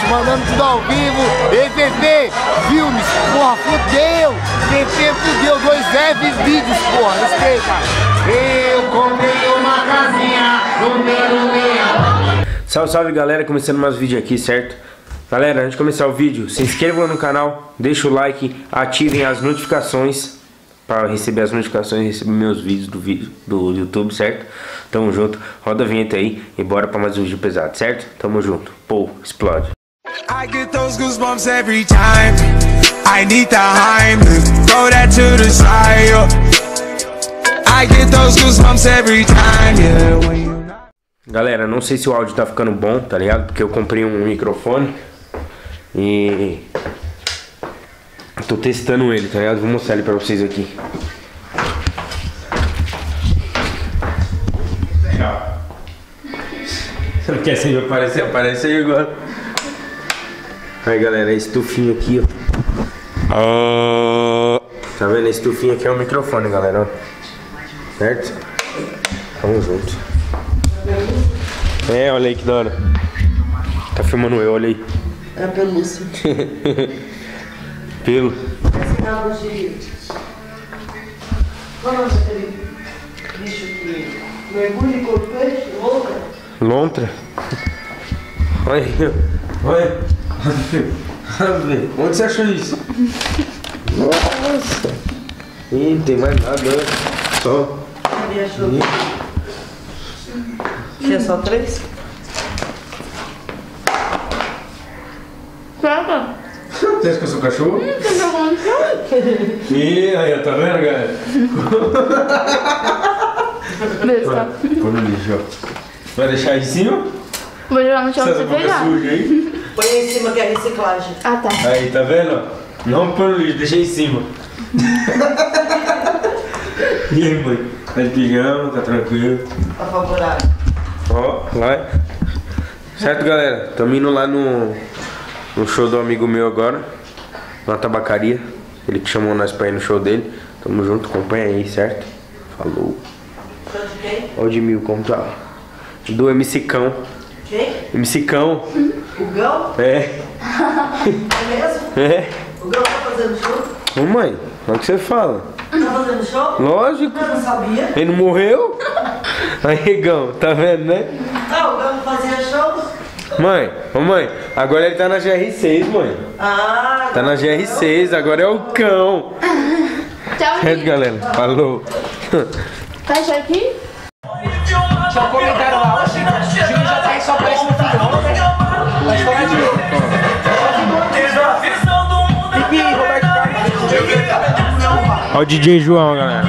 mandando tudo ao vivo. Ei, VP, filmes, porra, fudeu. VP fudeu, 2F vídeos, porra, respeita. Eu comprei uma casinha número 6. Salve, salve galera, começando mais um vídeo aqui, certo? Galera, antes de começar o vídeo, se inscrevam no canal, deixa o like, ativem as notificações para receber as notificações e receber meus vídeos do YouTube, certo? Tamo junto, roda a vinheta aí e bora pra mais um vídeo pesado, certo? Tamo junto, pô, explode. I get those goosebumps every time I need the Heimlich, throw that to the side. I get those goosebumps every time, yeah, when you... Galera, não sei se o áudio tá ficando bom, tá ligado? Porque eu comprei um microfone e tô testando ele, tá ligado? Vou mostrar ele pra vocês aqui. Você não quer sempre aparecer? Aparece aí agora. Aí galera, a estufinha aqui, ó. Tá vendo? A estufinha aqui é o microfone, galera, ó. Certo? Tamo junto. É, olha aí que da hora. Tá filmando eu, olha aí. É a pelúcia. Pelo. Essa água de... Qual é o nome daquele bicho que mergulha e come peixe? Lontra? Lontra? Olha aí, olha. Onde você achou isso? Nossa. Ih, não tem mais nada, só. Ele achou. Tinha só 3? Pega. Você acha que eu sou cachorro? Você jogou no chão? Ih, aí, tá vendo, galera? Besta. Põe no lixo, ó. Vai deixar aí em cima? Vou jogar no chão pra você boca pegar. suja aí. Põe aí em cima que é reciclagem. Ah, tá. Aí, tá vendo? Não põe no lixo, deixa aí em cima. E aí, mãe? Tá de pijama, tá tranquilo? Apavorável. Ó, vai. Certo, galera? Tamo indo lá no show do amigo meu agora. Na tabacaria. Ele que chamou nós pra ir no show dele. Tamo junto, acompanha aí, certo? Falou. Show de quem? Ó o de mil, como tá? Do MC Cão. Quem? MC Cão. O Gão? É. É mesmo? É. O Gão tá fazendo show? Ô mãe, olha o que você fala. Tá fazendo show? Lógico. Eu não sabia. Ele não morreu? Aí, Gão, tá vendo, né? Ah, o Gão fazia show? Mãe, ô mãe, agora ele tá na GR6, mãe. Ah, Tá na GR6, agora é o Cão. Tchau, Certo, gente. galera? Falou. Fecha aqui. Tinha um comentário lá, o Júnior já tá aí só aparece no final, né? Mas falar de novo. Fique Roberto Carlos. Ó o DJ João, galera.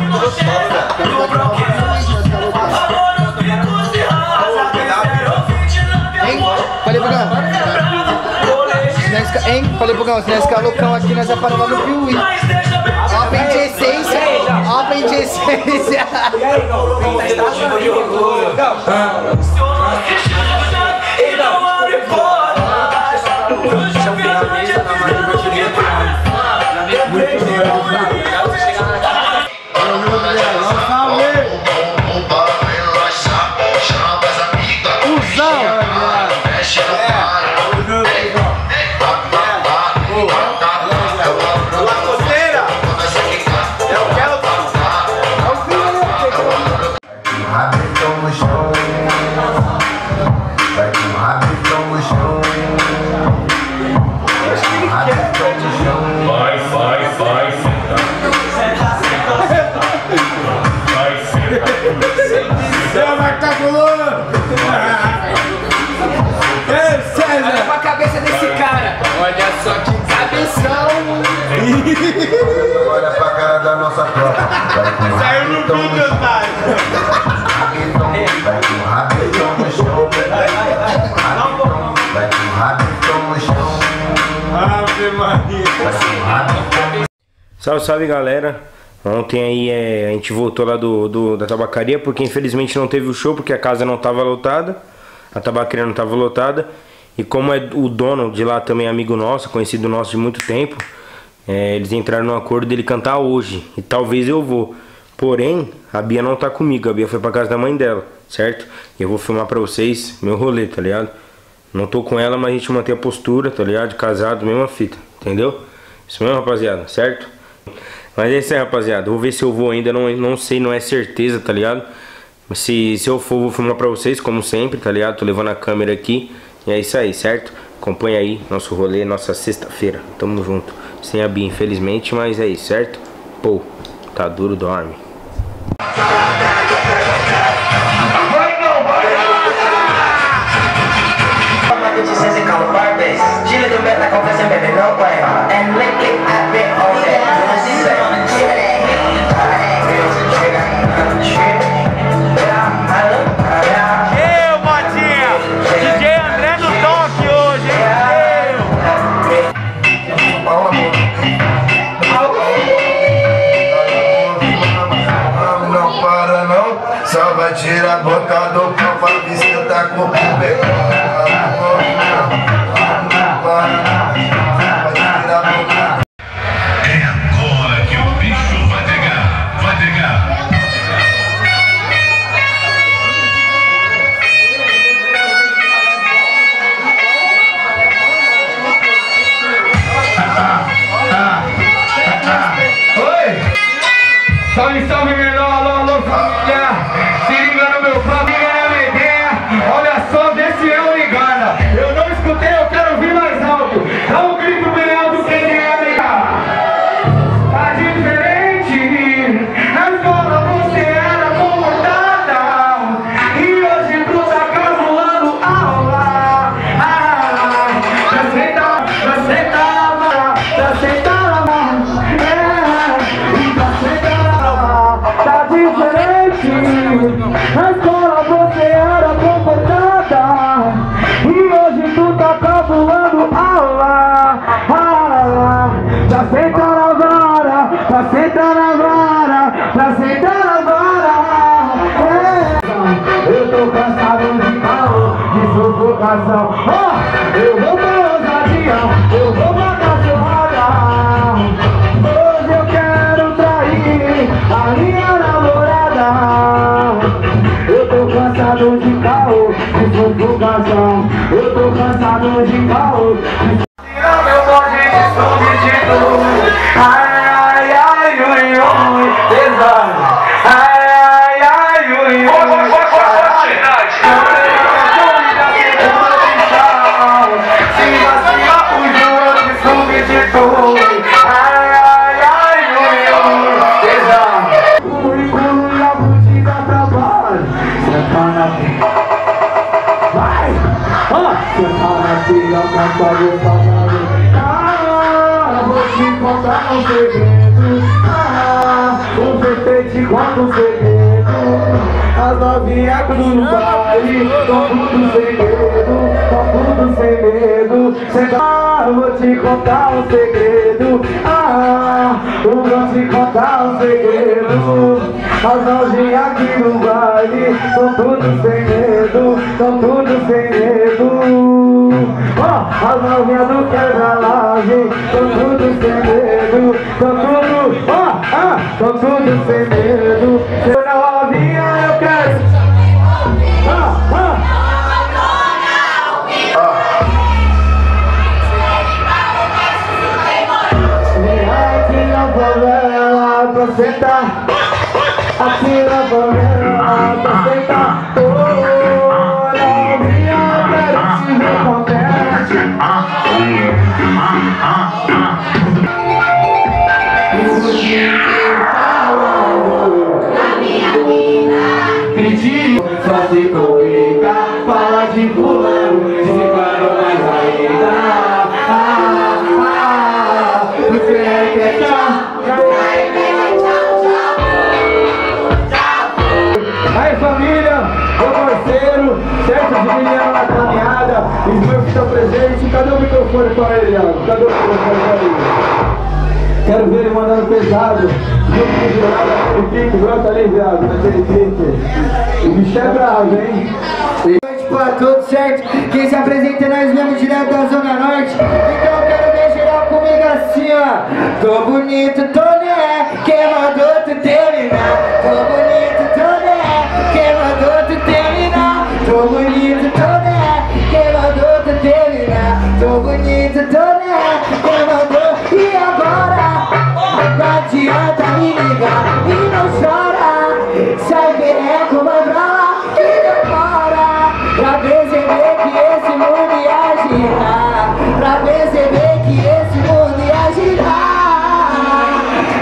Falei pro Gão. Hein? Falei pro Gão, se nós ficar loucão aqui, nós vamos parar lá no Piuí. Aprendi essência. Aprendi essência. E aí, Gão? Olha pra cabeça desse cara. Olha só que cabeção. Olha pra cara da nossa tropa. Saiu no vídeo, otário. Vai com o rabetão no chão. Vai com o rabetão no chão. Ave Maria. Salve, salve, galera. Ontem aí a gente voltou lá da tabacaria, porque infelizmente não teve o show, porque a casa não tava lotada. A tabacaria não tava lotada. E como é o dono de lá também é amigo nosso, conhecido nosso de muito tempo, eles entraram no acordo dele cantar hoje. E talvez eu vou. Porém, a Bia não tá comigo. A Bia foi pra casa da mãe dela, certo? E eu vou filmar pra vocês meu rolê, tá ligado? Não tô com ela, mas a gente mantém a postura, tá ligado? De casado, mesma fita, entendeu? Isso mesmo, rapaziada, certo? Mas é isso aí, rapaziada. Vou ver se eu vou ainda, não sei, não é certeza, tá ligado? Se eu for, vou filmar pra vocês, como sempre, tá ligado? Tô levando a câmera aqui. E é isso aí, certo? Acompanha aí nosso rolê, nossa sexta-feira. Tamo junto. Sem a Bia, infelizmente, mas é isso, certo? Pô, tá duro, dorme. Só vai tirar a boca do pau pra ver se eu tá com o é agora que o bicho vai pegar, vai pegar. Oi! Salve, salve, menor, alô, alô, família! Se liga no meu plano, liga na minha ideia. Olha só, vê se eu me engana. Eu não escutei, eu quero ouvir mais alto. Dá um grito bem alto, quem quer ligar. Tá diferente. Na escola você era comportada e hoje tu tá cabulando aula. Pra sentar na vara, pra sentar na vara. Pra sentar na vara. Tá diferente. Na escola você era comportada e hoje tu tá cabulando aula. Pra sentar na vara, pra sentar na vara, pra sentar na vara. Eu tô cansado de caô, de sufocação. Eu vou pra ousadia, eu vou pra cachorrada. Hoje eu quero trair a minha namorada. Eu tô cansado de caô, de sufocação. Eu tô cansado de caô. Tira meu bonde de substituto. Ai, ai, ai, ui, ui, pesado. Ai, ai, ai, ui, ui. Se vacila o juro de substituto. Ai, ai, ai, ui, ui, pesado. Currículo e a botida trabalho. Senta na pica. Vai! Senta na pica, canta de palavra. Vou te contar um segredo. Você te conta um segredo. As novinhas do baile tão tudo sem medo, tão tudo sem medo. Vou te contar um segredo. Vou te contar um segredo. As novinhas aqui no baile tão tudo sem medo, tão tudo sem medo. As novinhas do quebra-laje tão tudo sem medo, tão tudo sem medo. Se na novinha eu quero. Aqui na favela pra sentar. Aqui na favela pra sentar. Novinha eu quero te ver contente. Pedi só se complica, fala de fulano, se ficaram mais ainda. Você é que aí família, meu parceiro, certo? De Juliano na caminhada, Smurf está presente. Cadê o microfone para ele, Iago? Cadê o microfone para ele? Quero ver ele mandando pesado. Junto com o jurado, aquele pique, brota ali, viado, naquele pique. O bicho é bravo, hein? Boa noite pra todos, certo? Quem se apresenta é nós mesmo, direto da Zona Norte. Então eu quero ver geral comigo assim, ó. Tô bonito, tô né? Quem mandou tu terminar? Tô bonito, tô né? Quem mandou tu terminar? Tô bonito, tô né? Quem mandou tu sai pereco, vai pra lá e demora pra perceber que esse mundo ia girar, pra perceber que esse mundo ia girar.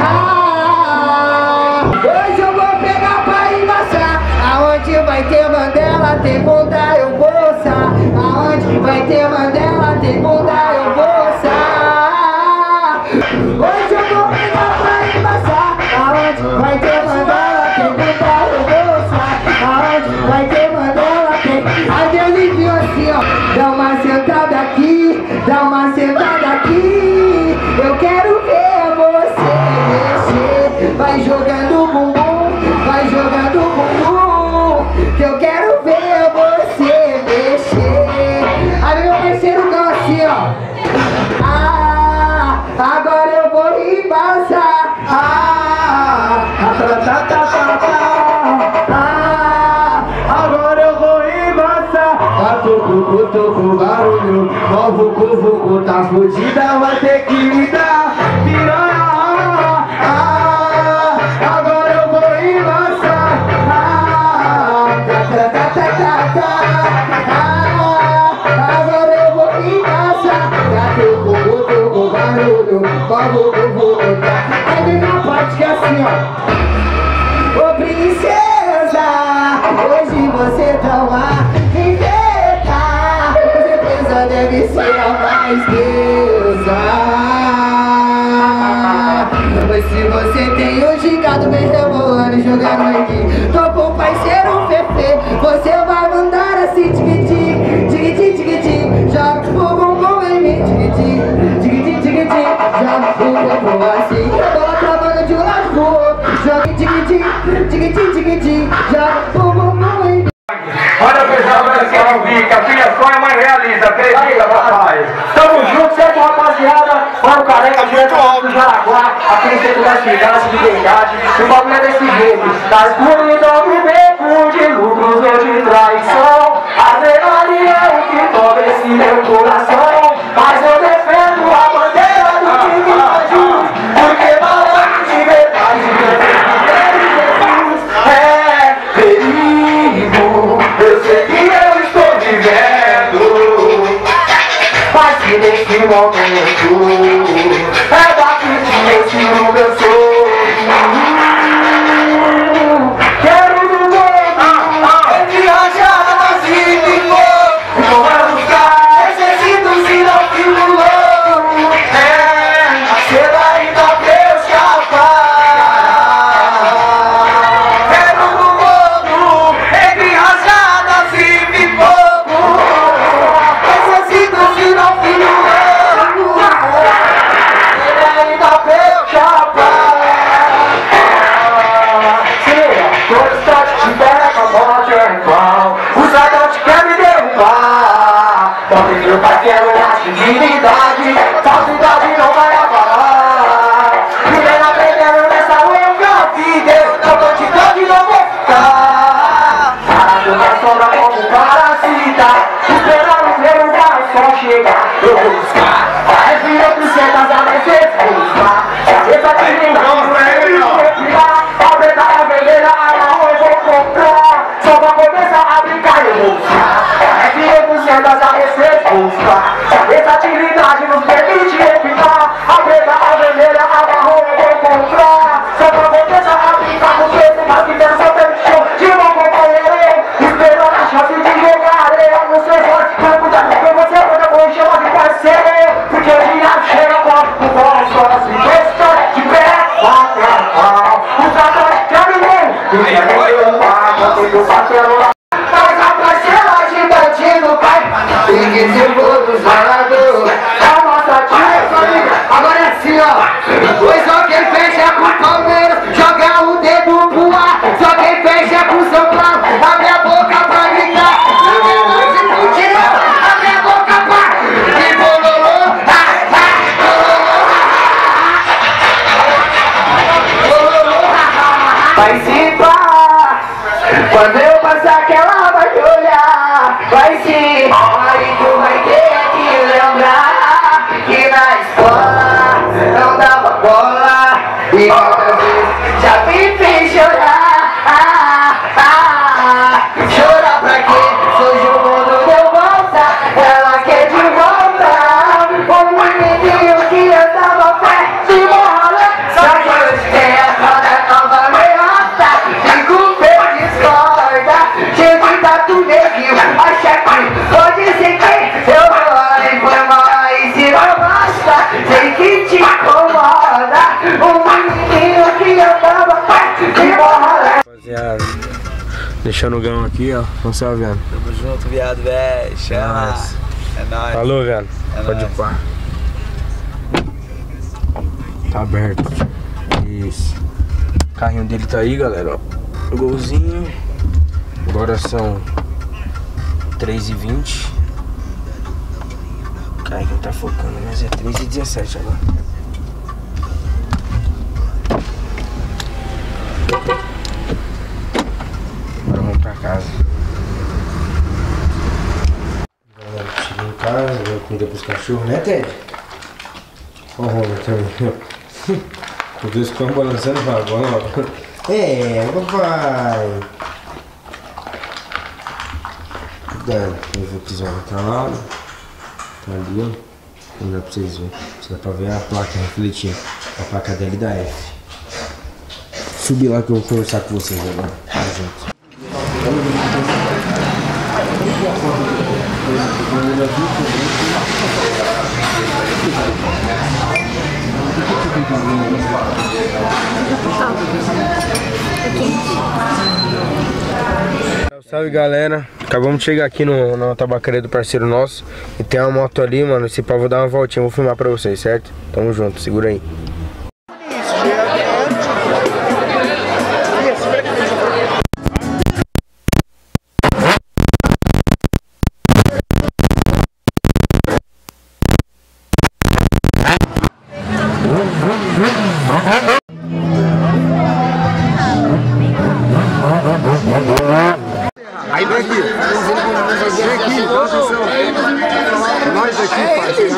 Hoje eu vou pegar pra embaçar, aonde vai ter Mandela, tem bunda, eu vou ossar. Aonde vai ter Mandela, tem bunda, eu vou ossar. Hoje eu vou pegar pra embaçar, aonde vai ter Mandela, tem bunda, eu vou ossar. Aonde vai ter Mandela, tem... Aí Deus viu assim, ó, dá uma sentada aqui, dá uma sentada aqui. Eu quero ver você mexer, vai jogando bumbum, vai jogando bumbum, que eu quero ver você mexer. Aí meu parceiro dá assim, ó. Agora eu vou embaçar. Agora eu vou embaçar. Toco, barulho, novo cuvuco, tá fodida, vai ter que me dar piranha. Agora eu vou embaçar. Agora eu vou embaçar. Toco, barulho, novo cuvuco, tá. Aí vem na parte que é assim, ó. Ô princesa, hoje você tá uma inventa, com certeza deve ser a mais deusa. Mas se você tem um gigado bem rebolando e jogando aqui, tô com o parceiro Fefe, você vai mandar assim, tique-tique, tique-tique, joga o bumbum em mim, tique-tique, tique-tique, joga o bumbum assim, eu tô travando de um lado pro outro, joga tique-tique, joga o bumbum em mim. Olha pessoal, pessoal, fica, filha sonha, mas realiza, acredita, rapaz. Tamo junto, certo, rapaziada? Mano, careca, direto do Jaraguá, aqui no centro da cidade, de verdade. O bagulho é desse jeito. Da escuridão do beco, de lucros ou de traição. Adrenalina é o que toma esse meu coração. Mas eu defendo a bandeira do time infantil, porque balão de verdade, é perigo. Eu sei que eu estou vivendo, mas que nesse momento é daqui que eu tiro meu sonho. Quero no mundo, entre rajadas e pipô, não vai buscar exercício se não fico louco. Você vai dar pra eu escapar. Quero no mundo, entre rajadas e pipoco, exercício se não fico louco. Você vai dar pra eu escapar. Todos te pega com a morte em pau, os adultos querem me derrubar. Talvez meu pai quer a dignidade, falsidade não vai abalar. Vivendo aprendendo nessa rua que eu vida, eu não tô te dando e não vou ficar. Parado na sombra como parasita, esperando ver o garçom chegar. Eu vou buscar, vai vir outros setas a descer, vou buscar. Essa que nem não a preta, a vermelha, a marrom eu vou comprar. Só pra começar a brincar eu vou buscar. É que eu sentas a receita vou buscar. Essa atividade nos permite evitar. A preta, a vermelha, a marrom eu vou comprar. Só pra começar a brincar com preto, mas que tem só pelo show de meu companheiro, esperando a chance de jogar areia nos seus olhos. Vai cuidar com você quando eu vou chamar de parceiro, porque o diabo chega com o bom só se estou de pé, bate a pau. Os atores querem ver, e é meu pai, eu parceiro lá. Mas a parcela gigante no pai, e que se for do zalador, a nossa tia família. Agora é assim, ó, pois só quem fecha com o Palmeiras, joga o dedo pro ar. Só quem fecha com o São Paulo, abre a boca pra gritar. Abre a boca pra e bololô, vai se pá, quando eu passar que ela vai te olhar. Vai sim, aí tu vai ter que lembrar que na escola não dava bola e muitas vezes já me fez chorar. Deixando o gão aqui, ó. Vamos ser, viado. Tamo junto, viado, velho. Chama. É nóis. Falou, viado. É Pode nóis. ir pá. Tá aberto. Isso. O carrinho dele tá aí, galera, ó. Golzinho. Agora são 3h20. O carrinho tá focando, mas é 3h17 agora. Agora vamos pra casa. Galera, cheguei em casa, deu comida pros cachorros, né, Ted? Ó o Romer também. Os dois ficam balançando pra bola. É, papai. Cuidado, eu vou pisar no outro lado. Tá ali, ó. Não dá pra vocês verem. Só dá pra ver a placa refletindo. A placa dela e da F. Subir lá que eu vou conversar com vocês agora. Tá junto. Salve, galera, acabamos de chegar aqui na tabacaria do parceiro nosso. E tem uma moto ali, mano. Esse pau vou dar uma voltinha, vou filmar pra vocês, certo? Tamo junto, segura aí. Aí vem aqui. Vem aqui, presta atenção. Nós aqui,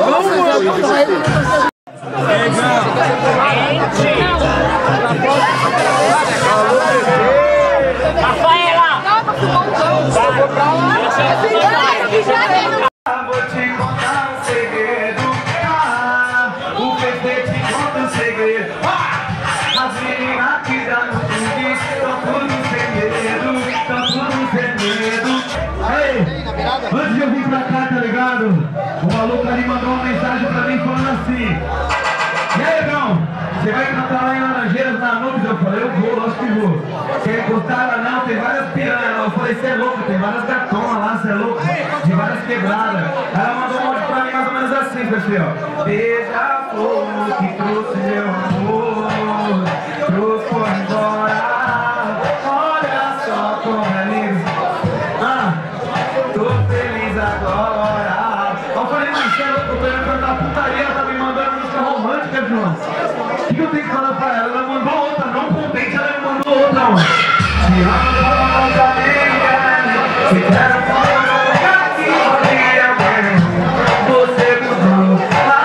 Vou te contar um segredo. O PT te conta um segredo. As meninas que dão no fundo estão tudo sem medo. Estão tudo sem medo. Ei, antes de eu vir pra cá, tá ligado? O maluco ali mandou uma mensagem pra mim falando assim: e aí, irmão? Você vai cantar lá em Laranjeiras na Nubes? Eu falei, eu vou, lógico que vou. Quer encostar lá? Não, tem várias piranhas. Eu falei, você é louco, tem várias gatonas lá, você é louco, de várias quebradas. Ela mandou um áudio pra mim mais ou menos assim, pessoal. Beija-flor que trouxe meu amor, trouxe por embora. Olha só como é lindo. Tô feliz agora. Eu falei, mas você é louco, eu tô indo cantar putaria, ela tá me mandando música romântica, João. O que eu tenho que falar pra ela? Ela mandou outra, não contente, ela me mandou outra, mano. Se amo, amiga, se quero falar aqui, você mudou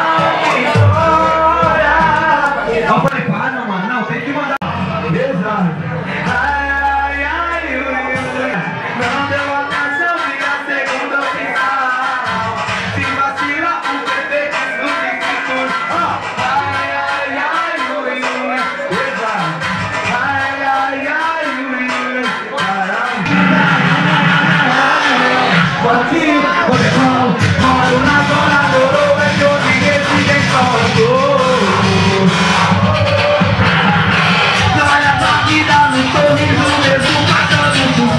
a história. Eu falei, para, mano, não, tem que mandar. Exato. Ai, ai, ai, não deu a canção, fica a segunda final. Se vacila, o bebê diz no que ai, ai, ai, exato. Ai, ai, ai, caramba. Botinho, coleção, moro na zona do ouro, é que eu vi esse desconto. Olha a vida no sorriso, mesmo passando por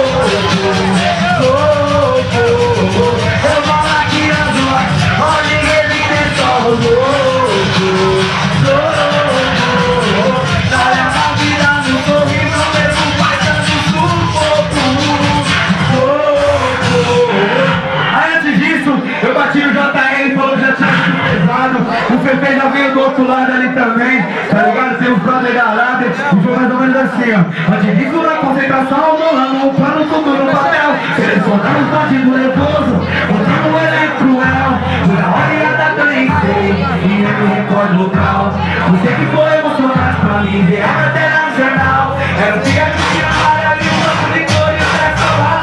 pouco. Eu falo aqui as ruas, olha ele tem só louco. Olha a vida no sorriso, mesmo passando por pouco. Aí antes disso, eu bati no JR e falou que já tinha sido pesado. O Fefe já veio do outro lado ali também, tá ligado? Tem os brother da Arábia, o jogo mais ou menos assim, ó. Antes disso, na concentração, rolando o pano, tudo no papel. Selecionando os bandidos nervosos, mostrando ele é cruel. Na hora da eu nem sei, e eu me recordo local. Você que foi emocionado pra mim, ver a matéria no jornal. Era o dia que tinha amarelo e um banco de cor e o sexo lá.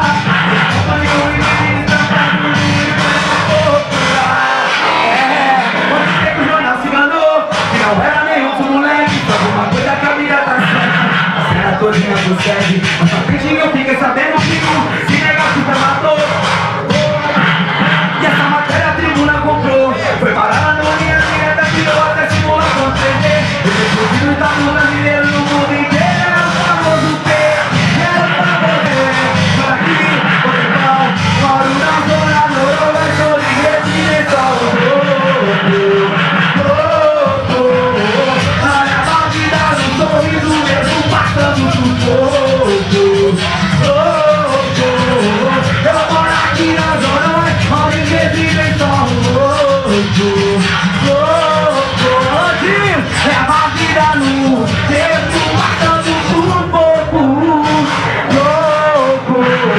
Não era nenhum outro moleque, só alguma coisa que a vida tá certa. A cena todinha consegue, mas só frente eu fiquei sabendo que se negócio tá matou. E essa matéria a tribuna comprou, foi parar na linha direta, virou até Simona com 3D. Eu descobri o tabu brasileiro no mundo inteiro, é o famoso P. Eu moro aqui na zona, onde vivem só louco. Leva a vida no tempo, matando por pouco. Louco.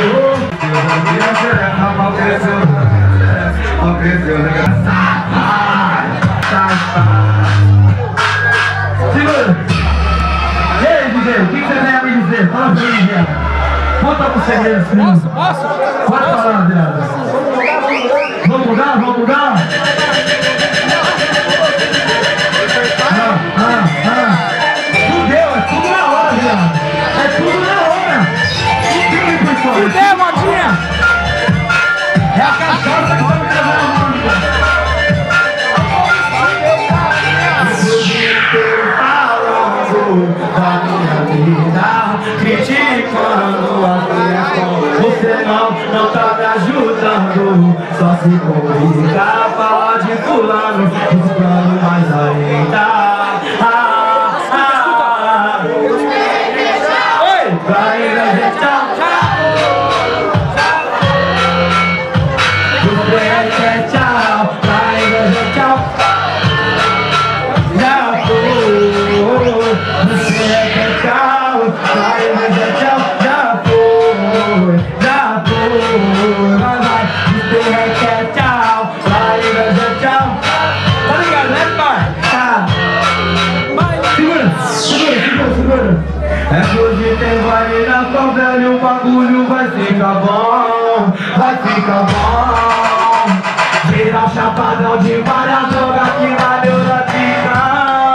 Segura. E aí, DJ, o que você tem a me dizer? Fala pra mim, viado. Conta pro segredo, filho. Posso? Pode falar, viado. Vamos mudar? Vamos mudar? Fudeu, é tudo na hora, viado. É tudo na hora. Fudeu, modinha. É a cachaça que vai me levar a mão. Da minha vida, criticando as minhas contas. Você não tá me ajudando. Só se comunica, fala de fulano, buscando mais ainda. Oi, vai dizer tchau, tchau. Você quer tchau, vai dizer tchau. Já foi. Você quer tchau, vai dizer tchau. Já foi, já foi. Vai, vai. Você quer tchau, vai dizer tchau. Tá ligado, né, pai? Tá. Segura. É que hoje tem baile na favela e o bagulho vai ficar bom. Vai ficar bom. Virar chapadão de várias drogas que vai neuroticão.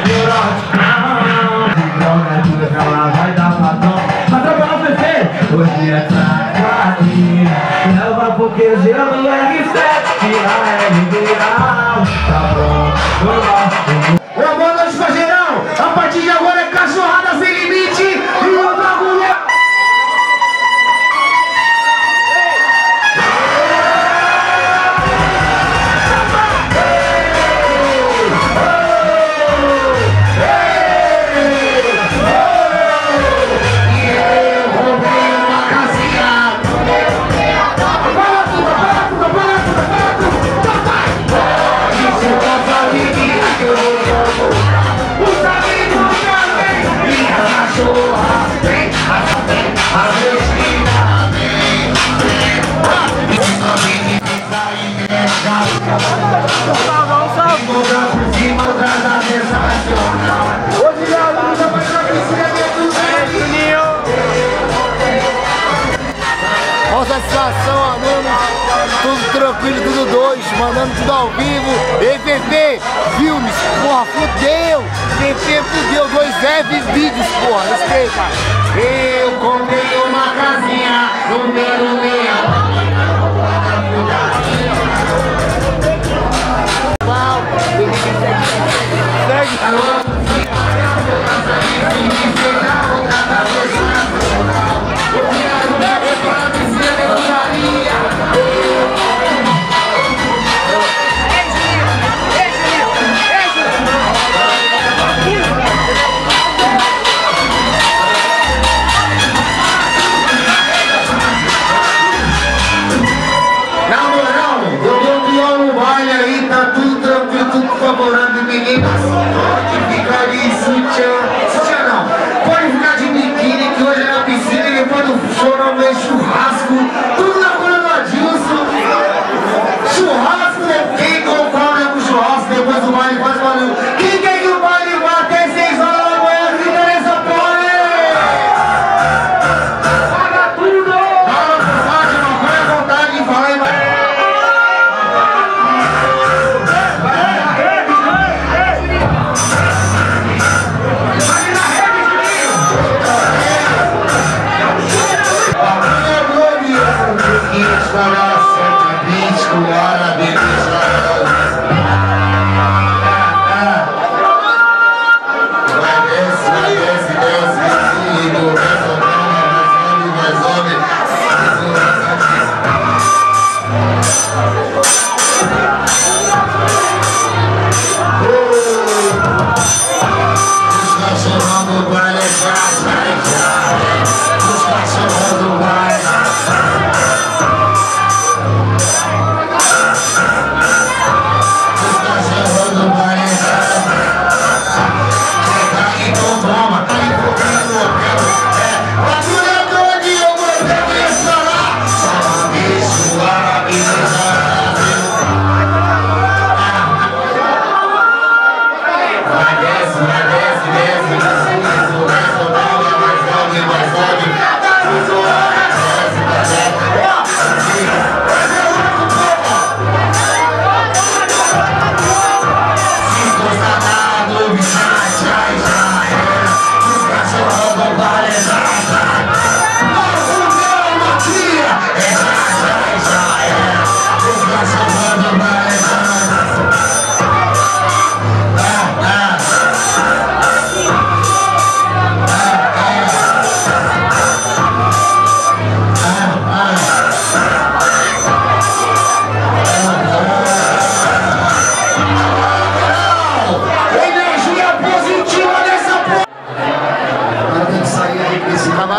Droga tudo que ela vai dar patrão. Patrão pra não PC. Hoje é traquadinha. Leva porque gelo é R7. Tira viral. Tá bom, vamos lá. Boa noite pra geral. A partir de agora é cachorrada sem limite. E o bagulho é... Ó, satisfação, alunos, tudo tranquilo, tudo dois, mandando tudo ao vivo. Ei, VP Filmes, porra, fudeu! VP fudeu, 2F Vídeos, porra, respeita. Eu comprei uma casinha no meu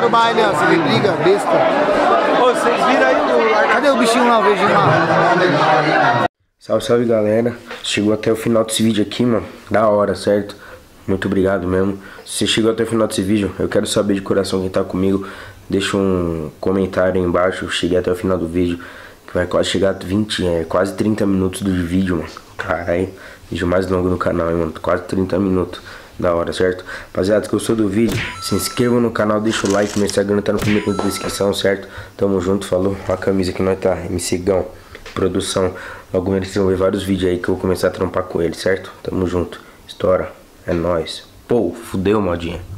do bailão, você vê briga, besta. Ô, vocês viram aí o... Cadê o bichinho lá, o verdinho lá? Salve, salve galera. Chegou até o final desse vídeo aqui, mano. Da hora, certo? Muito obrigado mesmo. Se você chegou até o final desse vídeo, eu quero saber de coração quem tá comigo. Deixa um comentário aí embaixo. Cheguei até o final do vídeo, que vai quase chegar a quase 30 minutos do vídeo, mano. Caralho, vídeo mais longo no canal, hein, mano. Quase 30 minutos. Da hora, certo? Rapaziada, se gostou do vídeo, se inscreva no canal, deixa o like. Meu Instagram tá no primeiro link da descrição, certo? Tamo junto, falou. Olha a camisa que nós tá, MC Gão, produção. Logo menos vocês vão ver vários vídeos aí que eu vou começar a trampar com ele, certo? Tamo junto. Estoura. É nóis. Pô, fudeu, modinha.